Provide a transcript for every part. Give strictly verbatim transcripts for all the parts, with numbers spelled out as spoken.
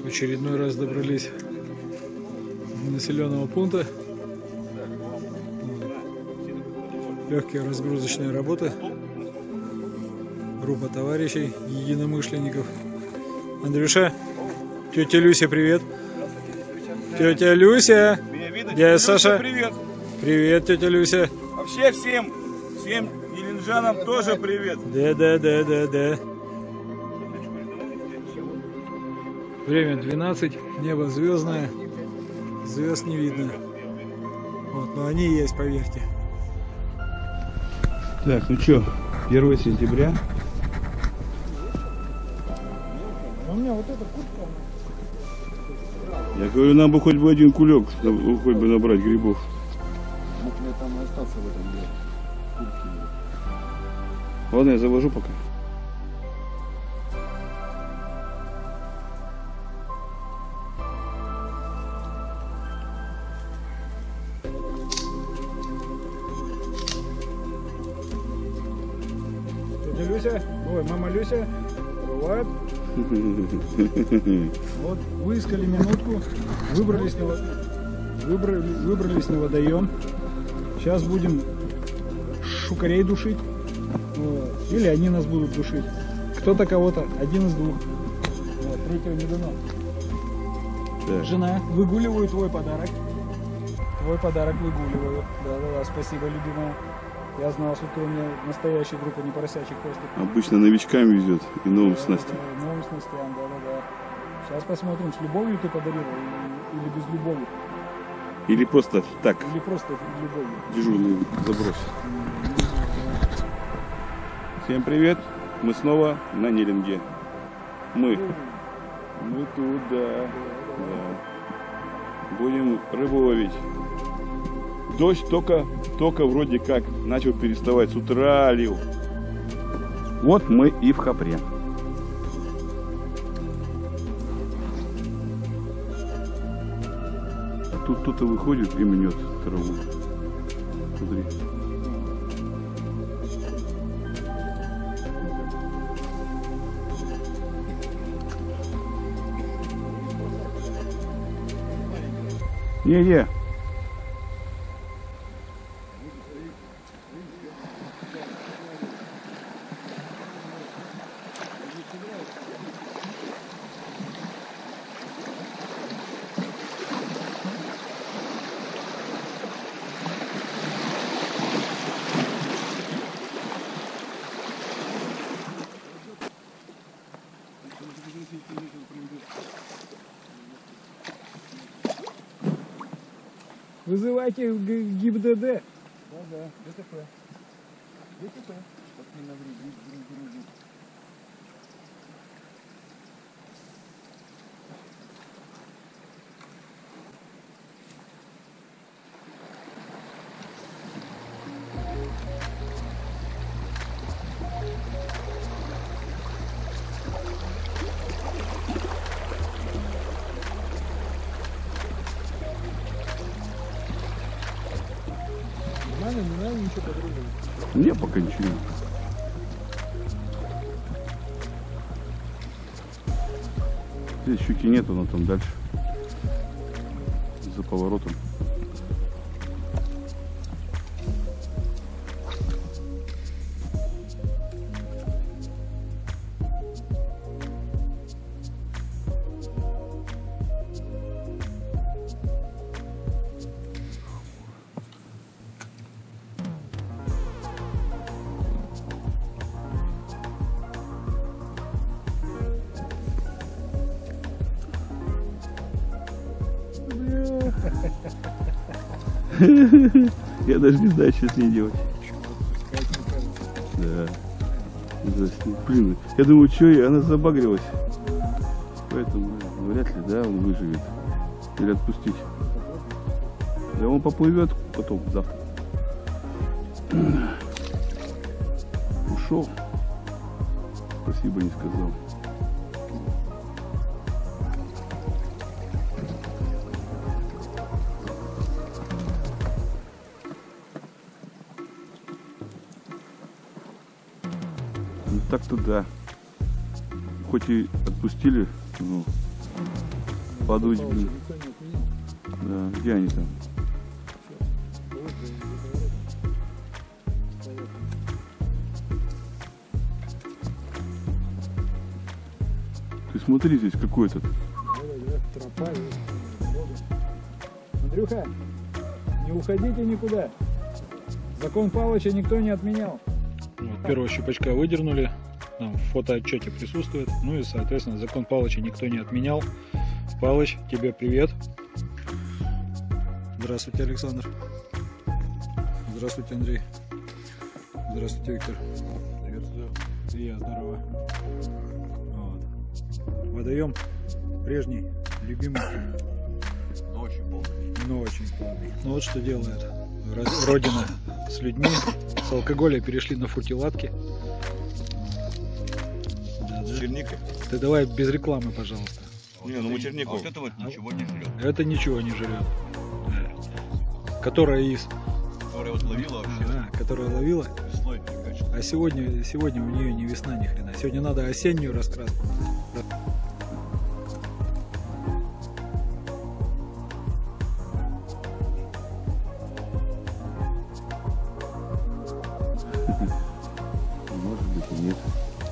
В очередной раз добрались до населенного пункта. Легкие разгрузочные работы. Группа товарищей, единомышленников. Андрюша, тетя Люся, привет. Тетя Люся. Дядя Саша. Привет. Привет, тетя Люся. Вообще всем, всем еленджанам тоже привет. Да, да, да, да, да. Время двенадцать, небо звездное, звезд не видно. Вот, но они есть, поверьте. Так, ну что, первое сентября. У меня вот эта куртка. Я говорю, нам бы хоть бы один кулек, хоть бы набрать грибов. Мог ли там остаться в этом деле? Ладно, я завожу пока. Тетя Люся, ой, мама Люся, бывает. Вот, выискали минутку, выбрались на, выбрали, выбрались на водоем. Сейчас будем шукарей душить. Вот. Или они нас будут душить. Кто-то кого-то, один из двух. Вот, третьего не дано. Так. Жена, выгуливаю твой подарок. Твой подарок выгуливаю. Да-да-да, спасибо, любимая. Я знал, что ты у меня настоящая группа, не поросячий хвостик. Обычно новичкам везет и новым снастям. Да, новым снастям, да-да-да. Сейчас посмотрим, с любовью ты подарила или, или без любови. Или просто так, Или просто любовью. дежурный заброс. Всем привет, мы снова на Неринге. Мы, мы тут, да, да. Будем рыбу ловить. Дождь только, только вроде как начал переставать, с утра лил. Вот мы и в Хопре. А тут кто-то выходит и мнет траву. Смотри. Не-не. Вызывайте ГИБДД. Да, да, ДТП. ДТП. Не надо ничего подругать. Не, пока ничего. Здесь щуки нету, но там дальше. За поворотом. Я даже не знаю, что с ней делать. Да. Засни. Блин, я думаю, что и она забагрилась. Поэтому вряд ли, да, он выживет. Или отпустить. Да он поплывет потом, завтра. Ушел. Спасибо не сказал. Ну так-то да. Хоть и отпустили, но подуть, Палыча блин. никто не отменял. Да, где они там? Ты смотри, здесь какой этот. Тропа, Андрюха, не уходите никуда. Закон Палыча никто не отменял. Вот, первого щупачка выдернули, там в фотоотчете присутствует. Ну и, соответственно, закон Палыча никто не отменял. Палыч, тебе привет. Здравствуйте, Александр. Здравствуйте, Андрей. Здравствуйте, Виктор. Приветствую. И я, здорово. Вот. Водоем прежний, любимый, Но очень полный. но очень полный. Ну вот что делает Ро- Родина с людьми. С алкоголя перешли на фуртиладки. Да, да. С черникой? Ты давай без рекламы, пожалуйста. Не, ну мы чернику. А вот это вот ничего не жрет. Это ничего не жрет. Да. Которая из... Которая вот ловила вообще. А, которая ловила. Весной фигачила. А сегодня, сегодня у нее не весна ни хрена. Сегодня надо осеннюю раскраску. Может быть и нет.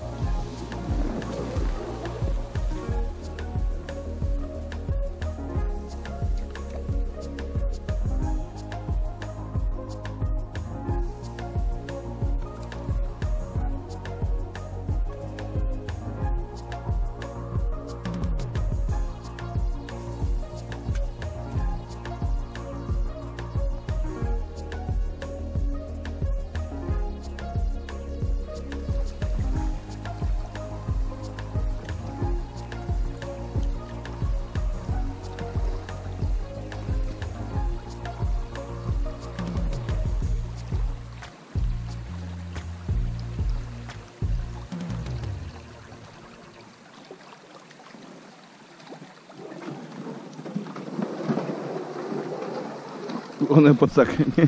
Он и подсак.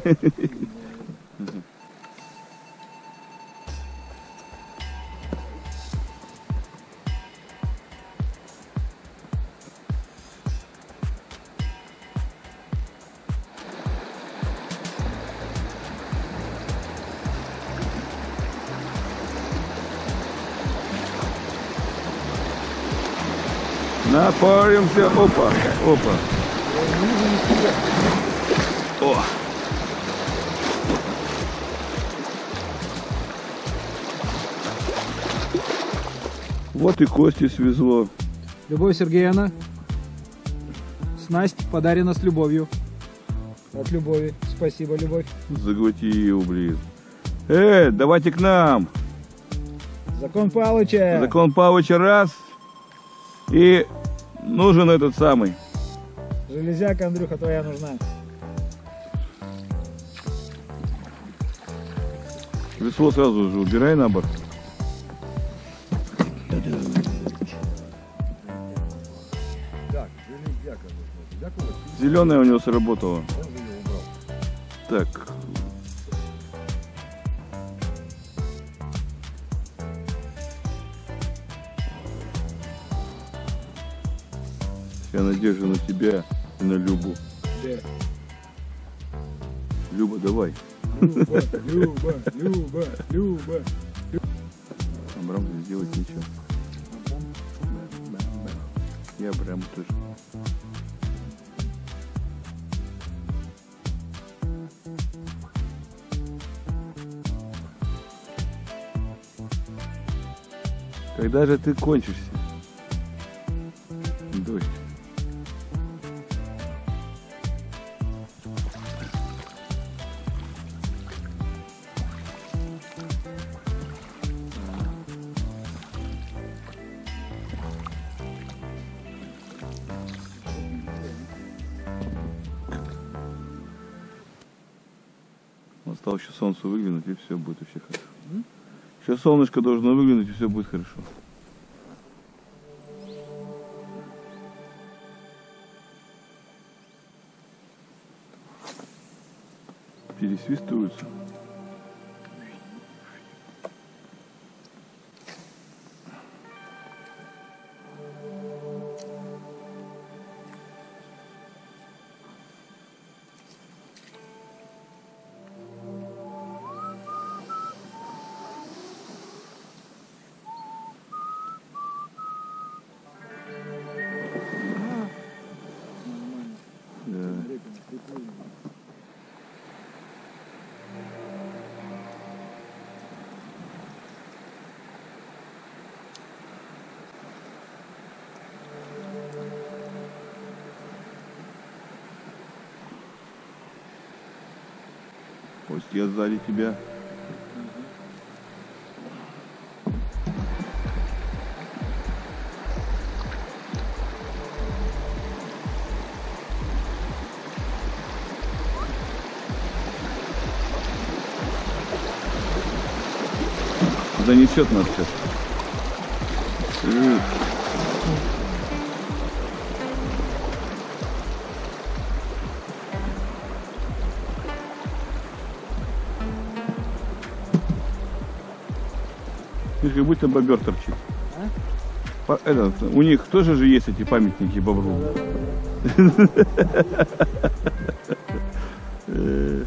Напаримся. Опа, опа. О. Вот и Кости свезло. Любовь Сергеевна, снасть подарена с любовью. От любови. Спасибо, Любовь. Заглотил, блин. Эй, давайте к нам. Закон Палыча. Закон Павловича раз. И нужен этот самый. Железяка, Андрюха, твоя нужна. Весло сразу же убирай на борт. Так, железяка. Железяка вот. Зеленая у него сработала. Он же ее убрал. Так. Вся надежда на тебя и на Любу. Да. Люба, давай. Люба, Люба, Люба, Люба. Абрам не сделать ничего. И Абрам тоже. Когда же ты кончишься? Дождь. Осталось еще солнце выглянуть, и все будет вообще хорошо. Сейчас солнышко должно выглянуть, и все будет хорошо. Пересвистываются. Пусть я сзади тебя. Занесет нас сейчас. Эх. Видишь, как будто бобер торчит. А? По- Этот, у них тоже же есть эти памятники бобру. Э.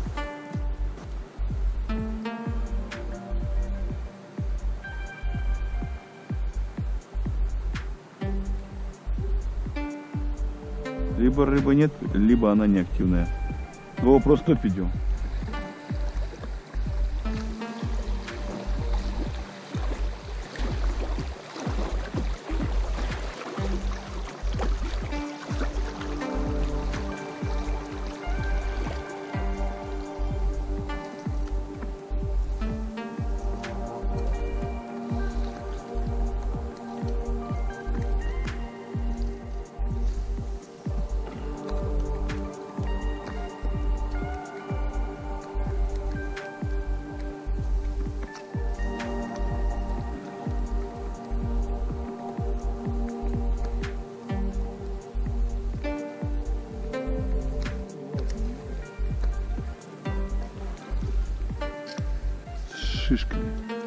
Либо рыбы нет, либо она неактивная. Его просто топ идем. С шишками.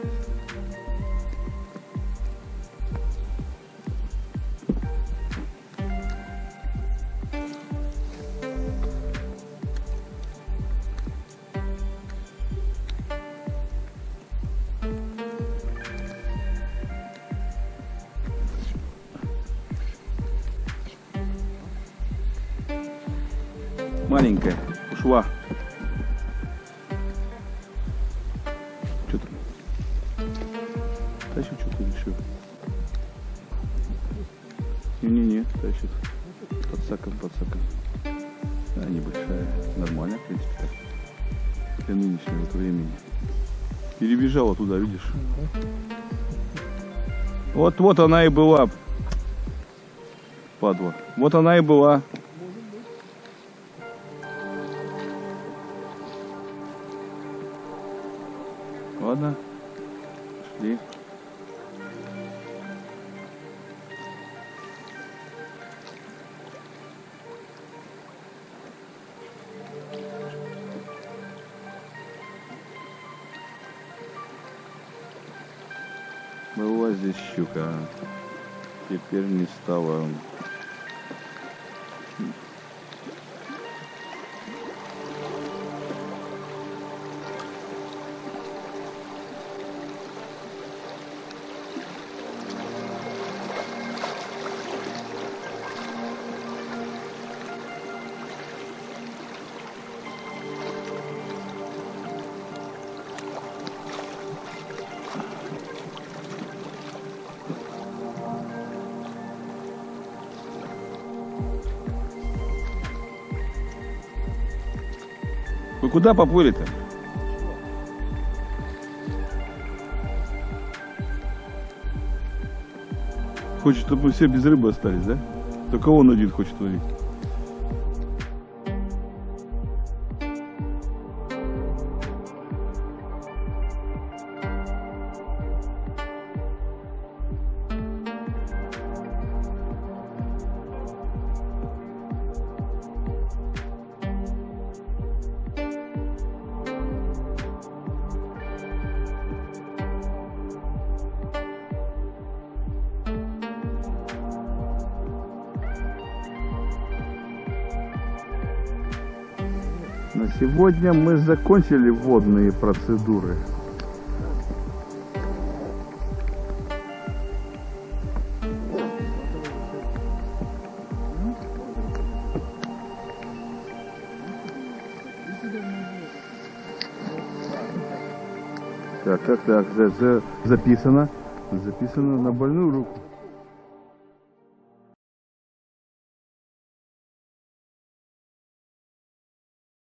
Маленькая, ушла. Что там? Тащит что-то решил. Не-не-не, тащит. Подсаком, подсаком. А, небольшая. Нормально, в принципе, так. Для нынешнего вот времени. Перебежала туда, видишь? Вот, вот она и была. Падла. Вот она и была. Ладно, шли. Была здесь щука, теперь не стала. Вы куда поплыли-то? Хочет, чтобы мы все без рыбы остались, да? Только он один хочет ловить. На сегодня мы закончили водные процедуры. Так, так, так, за- за- записано, записано на больную руку.